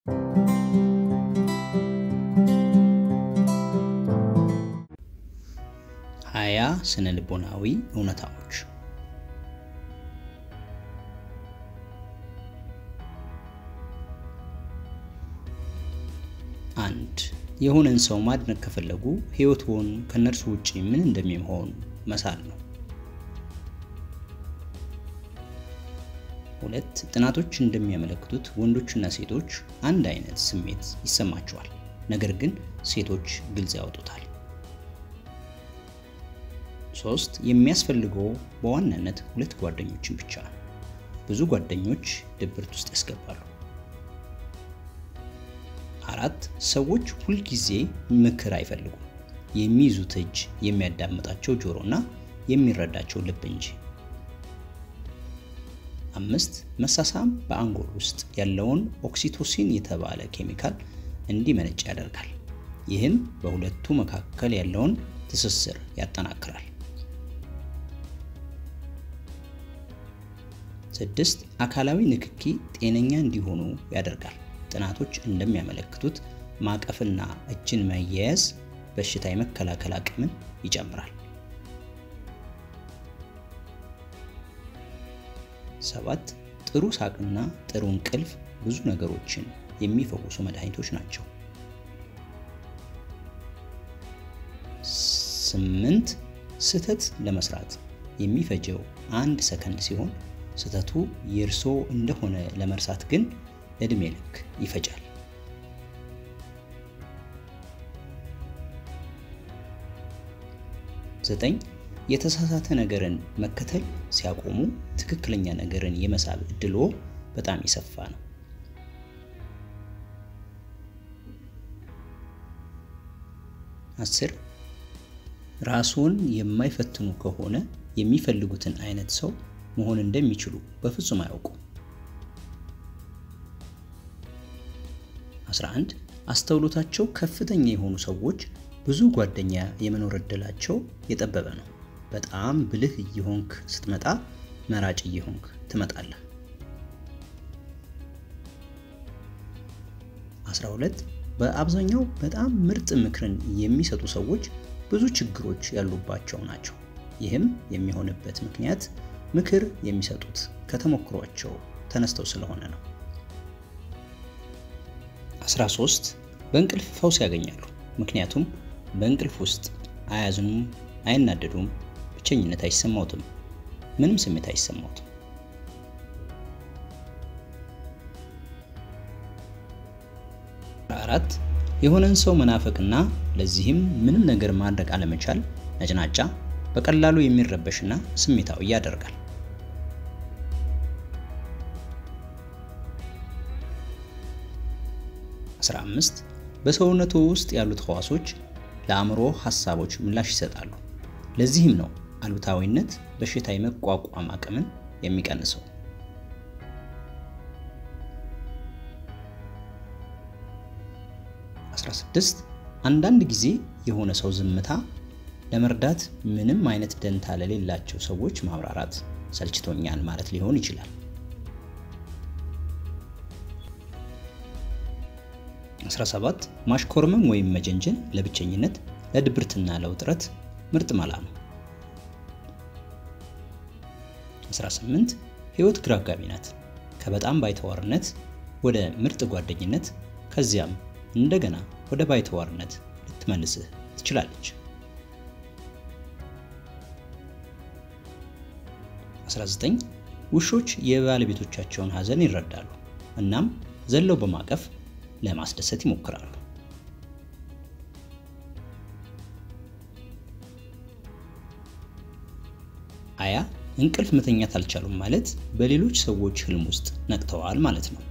ሀያ ስነ ልቦናዊ እውነታዎች። አንድ የሆነን ሰው ማድነቅ ከፈለጉ ህይወቱን ከነርሱ ውጪ ምን እንደሚሆን መሳል ነው። ሁለት ጥናቶች እንደሚያመለክቱት ወንዶችና ሴቶች አንድ አይነት ስሜት ይሰማቸዋል፣ ነገር ግን ሴቶች ግልጽ ያወጡታል። ሶስት የሚያስፈልገው በዋናነት ሁለት ጓደኞችን ብቻ ነው። ብዙ ጓደኞች ድብርት ውስጥ ያስገባሉ። አራት ሰዎች ሁሉ ጊዜ ምክር አይፈልጉም፣ የሚይዙት እጅ፣ የሚያዳምጣቸው ጆሮና የሚረዳቸው ልብ እንጂ። አምስት መሳሳም በአንጎል ውስጥ ያለውን ኦክሲቶሲን የተባለ ኬሚካል እንዲመነጭ ያደርጋል። ይህም በሁለቱ መካከል ያለውን ትስስር ያጠናክራል። ስድስት አካላዊ ንክኪ ጤነኛ እንዲሆኑ ያደርጋል። ጥናቶች እንደሚያመለክቱት ማቀፍና እጅን መያያዝ በሽታ የመከላከል አቅምን ይጨምራል። 7 ጥሩ ሳቅና ጥሩ እንቅልፍ ብዙ ነገሮችን የሚፈውሱ መድኃኒቶች ናቸው። 8 ስህተት ለመስራት የሚፈጀው 1 ሰከንድ ሲሆን ስህተቱ የእርሶ እንደሆነ ለመርሳት ግን እድሜ ልክ ይፈጃል። 9 የተሳሳተ ነገርን መከተል ሲያቆሙ ትክክለኛ ነገርን የመሳብ እድሎ በጣም ይሰፋ ነው። 10 ራስዎን የማይፈትኑ ከሆነ የሚፈልጉትን አይነት ሰው መሆን እንደሚችሉ በፍጹም አያውቁም። 11 አስተውሎታቸው ከፍተኛ የሆኑ ሰዎች ብዙ ጓደኛ የመኖር እድላቸው የጠበበ ነው። በጣም ብልህ እየሆንክ ስትመጣ መራጭ እየሆንክ ትመጣለህ። 12 በአብዛኛው በጣም ምርጥ ምክርን የሚሰጡ ሰዎች ብዙ ችግሮች ያሉባቸው ናቸው። ይህም የሚሆንበት ምክንያት ምክር የሚሰጡት ከተሞክሯቸው ተነስተው ስለሆነ ነው። 13 በእንቅልፍ ፈውስ ያገኛሉ፣ ምክንያቱም በእንቅልፍ ውስጥ አያዝኑም፣ አይናደዱም፣ ብቸኝነት አይሰማውትም፣ ምንም ስሜት አይሰማውትም። 4 የሆነን ሰው መናፈቅና ለዚህም ምንም ነገር ማድረግ አለመቻል ነጭናጫ፣ በቀላሉ የሚረበሽና ስሜታዊ ያደርጋል። 15 በሰውነቱ ውስጥ ያሉት ህዋሶች ለአእምሮ ሐሳቦች ምላሽ ይሰጣሉ። ለዚህም ነው አሉታዊነት በሽታ የመቋቋም አቅምን የሚቀንሰው። 16 አንዳንድ ጊዜ የሆነ ሰው ዝምታ ለመርዳት ምንም አይነት ደንታ ለሌላቸው ሰዎች ማብራራት ሰልችቶኛል ማለት ሊሆን ይችላል። 17 ማሽኮርመም ወይም መጀንጀን ለብቸኝነት፣ ለድብርትና ለውጥረት ምርጥ መላ ነው። 18 ህይወት ግራ አጋቢ ናት። ከበጣም ባይተዋርነት ወደ ምርጥ ጓደኝነት ከዚያም እንደገና ወደ ባይተዋርነት ልትመልስህ ትችላለች። 19 ውሾች የባለቤቶቻቸውን ሐዘን ይረዳሉ እናም ዘለው በማቀፍ ለማስደሰት ይሞክራሉ። 20 እንቅልፍ መተኛት አልቻሉም ማለት በሌሎች ሰዎች ህልም ውስጥ ነቅተዋል ማለት ነው።